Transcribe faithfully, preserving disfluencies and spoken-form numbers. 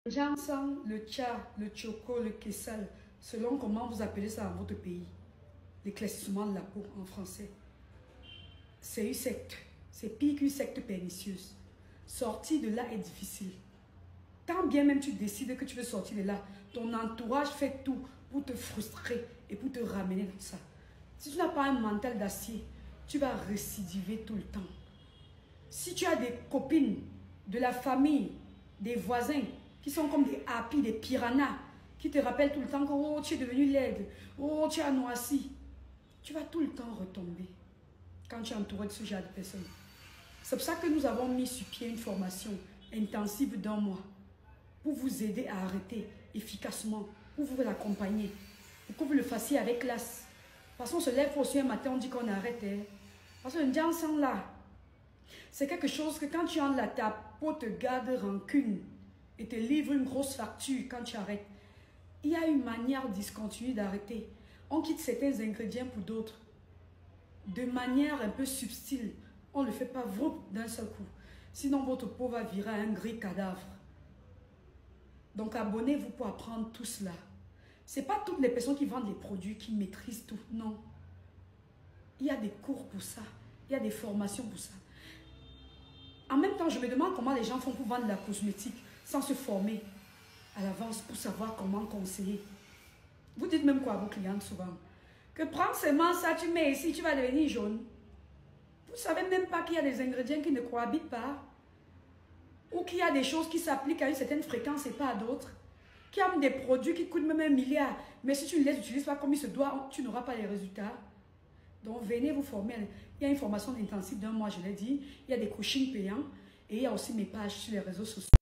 Le ginseng, le tcha, le choco, le kessal, selon comment vous appelez ça dans votre pays, l'éclaircissement de la peau en français, c'est une secte. C'est pire qu'une secte pernicieuse. Sortir de là est difficile. Quand bien même tu décides que tu veux sortir de là, ton entourage fait tout pour te frustrer et pour te ramener dans ça. Si tu n'as pas un mental d'acier, tu vas récidiver tout le temps. Si tu as des copines, de la famille, des voisins, qui sont comme des harpies, des piranhas, qui te rappellent tout le temps que oh, tu es devenu laide, oh, tu as noirci, tu vas tout le temps retomber quand tu es entouré de ce genre de personnes. C'est pour ça que nous avons mis sur pied une formation intensive d'un mois pour vous aider à arrêter efficacement, pour vous accompagner, pour que vous le fassiez avec classe. Parce qu'on se lève aussi un matin, on dit qu'on arrête. Hein. Parce que le ginseng là, c'est quelque chose que quand tu entres là, ta peau te garde rancune et te livre une grosse facture quand tu arrêtes. Il y a une manière discontinue d'arrêter. On quitte certains ingrédients pour d'autres. De manière un peu subtile. On ne le fait pas d'un seul coup. Sinon, votre peau va virer à un gris cadavre. Donc, abonnez-vous pour apprendre tout cela. Ce n'est pas toutes les personnes qui vendent les produits qui maîtrisent tout. Non. Il y a des cours pour ça. Il y a des formations pour ça. En même temps, je me demande comment les gens font pour vendre la cosmétique sans se former à l'avance pour savoir comment conseiller. Vous dites même quoi à vos clientes souvent? Que prends seulement ça, tu mets ici, tu vas devenir jaune. Vous ne savez même pas qu'il y a des ingrédients qui ne cohabitent pas. Ou qu'il y a des choses qui s'appliquent à une certaine fréquence et pas à d'autres. Qu'il y a des produits qui coûtent même un milliard. Mais si tu ne les utilises pas comme il se doit, tu n'auras pas les résultats. Donc venez vous former. Il y a une formation intensive d'un mois, je l'ai dit. Il y a des coachings payants. Et il y a aussi mes pages sur les réseaux sociaux.